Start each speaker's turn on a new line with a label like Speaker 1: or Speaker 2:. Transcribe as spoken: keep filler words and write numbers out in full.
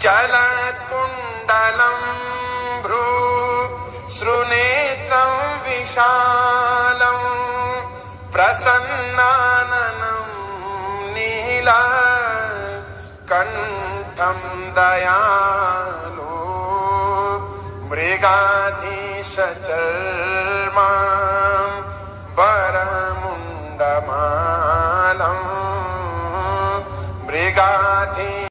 Speaker 1: चलत्कुण्डलं भ्रू श्रुनेत्रं विशालं प्रसन्नाननं नीलकण्ठं दयालु मृगाधीशचर्मा